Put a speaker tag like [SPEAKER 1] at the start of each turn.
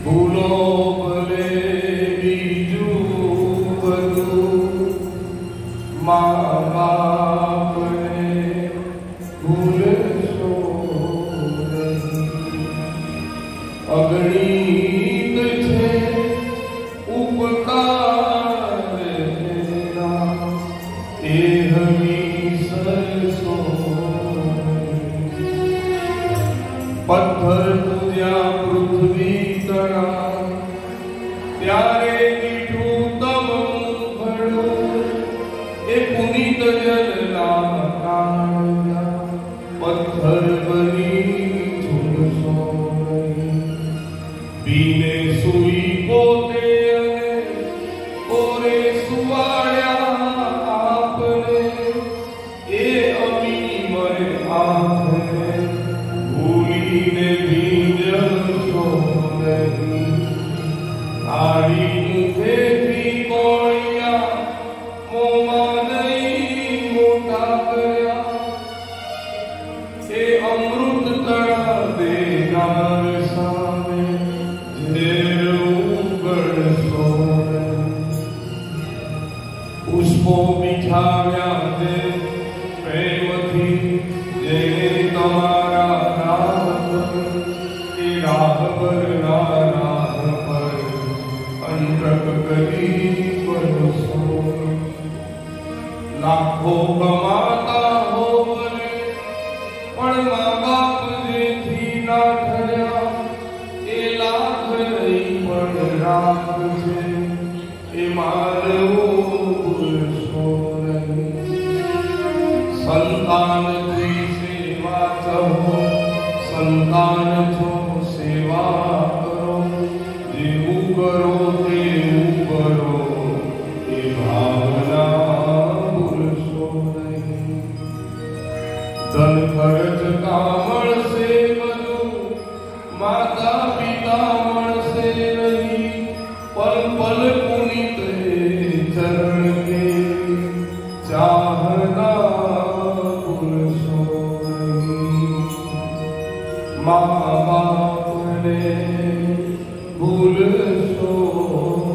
[SPEAKER 1] ભૂલો ભલે બીજું બધું, મા બાપને ભૂલશો નહીં. અગણિત છે ઉપકાર એના, એ હમીસરશો. પથ્થર પૂજ્યા પૃથ્વી તણા, ત્યારે મીઠું તમ મુખડું, એ પુનિત જલના કાળજા પથ્થર બની ઝૂલશો નહીં. પીને સુઈ પોતે અને ઓરે સુવાડ્યા આપને, એ અમી મરે આંખને ભૂલીને ભીંજશો નહીં. આડી મુખેથી કોળિયા મોંમાં નહીં મોટા કર્યા, એ અમૃત તળા દેનાર સામે ઝેર ઉગડશો નહીં. પુષ્પો બિછાવ્યા છે પ્રેમથી જેને તમારા રાહ, એ રાહ પર રાહ પર અંતક કરી પડશો. લાખો કમાતા હો ભલે, પણ મા બાપ જેથી ના થયા, એ લાખ નહીં પણ રાખ છે, એ મારવું ભૂલશો નહીં. સંતાનથી સેવા કરો, સંતાન છો સેવા કરો, જેવું કરો તેવું કરો, એ ભાવના ભૂલશો નહીં. ધન ખર્ચતા મળશે બધું, માતા પિતા મળશે નહીં, પલ પલ પુનિત ચરણ કે ચાહના ભૂલશો નહીં. મા બાપને ભૂલશો